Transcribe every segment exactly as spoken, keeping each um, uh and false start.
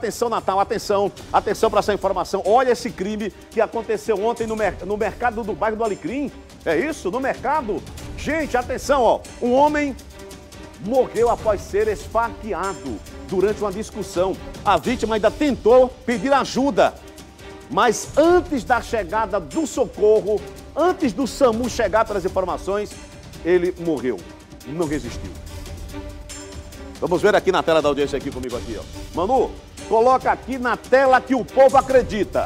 atenção, Natal, atenção, atenção para essa informação. Olha esse crime que aconteceu ontem no, mer no mercado do bairro do Alecrim. É isso? No mercado? Gente, atenção, ó. Um homem morreu após ser esfaqueado durante uma discussão. A vítima ainda tentou pedir ajuda, mas antes da chegada do socorro, antes do SAMU chegar para as informações, ele morreu. Não resistiu. Vamos ver aqui na tela da audiência aqui comigo aqui, ó. Manu, coloca aqui na tela que o povo acredita.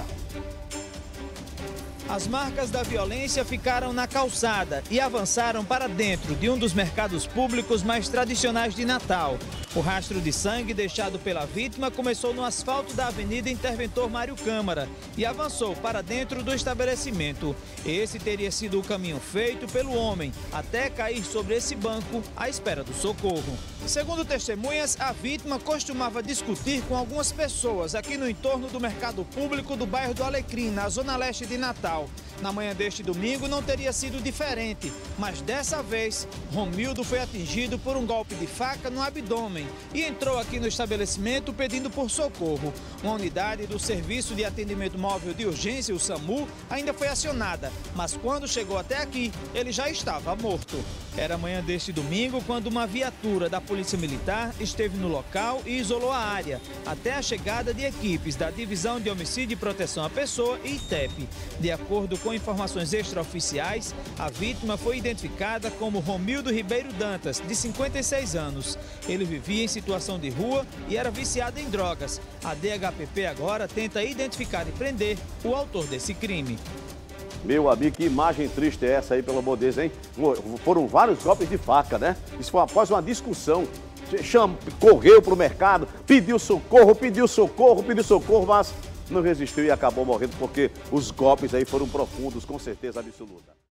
As marcas da violência ficaram na calçada e avançaram para dentro de um dos mercados públicos mais tradicionais de Natal. O rastro de sangue deixado pela vítima começou no asfalto da Avenida Interventor Mário Câmara e avançou para dentro do estabelecimento. Esse teria sido o caminho feito pelo homem até cair sobre esse banco à espera do socorro. Segundo testemunhas, a vítima costumava discutir com algumas pessoas aqui no entorno do mercado público do bairro do Alecrim, na zona leste de Natal. Na manhã deste domingo não teria sido diferente, mas dessa vez, Romildo foi atingido por um golpe de faca no abdômen e entrou aqui no estabelecimento pedindo por socorro. Uma unidade do Serviço de Atendimento Móvel de Urgência, o SAMU, ainda foi acionada, mas quando chegou até aqui, ele já estava morto. Era manhã deste domingo quando uma viatura da Polícia Militar esteve no local e isolou a área, até a chegada de equipes da Divisão de Homicídio e Proteção à Pessoa e I T E P. De acordo com informações extraoficiais, a vítima foi identificada como Romildo Ribeiro Dantas, de cinquenta e seis anos. Ele vivia em situação de rua e era viciado em drogas. A D H P P agora tenta identificar e prender o autor desse crime. Meu amigo, que imagem triste é essa aí, pelo amor de Deus, hein? Foram vários golpes de faca, né? Isso foi após uma discussão. Cham... Correu para o mercado, pediu socorro, pediu socorro, pediu socorro, mas não resistiu e acabou morrendo porque os golpes aí foram profundos, com certeza absoluta.